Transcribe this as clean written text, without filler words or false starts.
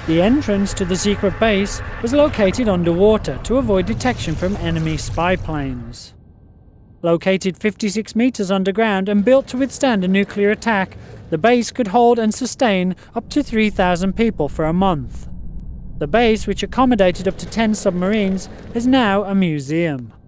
The entrance to the secret base was located underwater to avoid detection from enemy spy planes. Located 56 meters underground and built to withstand a nuclear attack, the base could hold and sustain up to 3,000 people for a month. The base, which accommodated up to 10 submarines, is now a museum.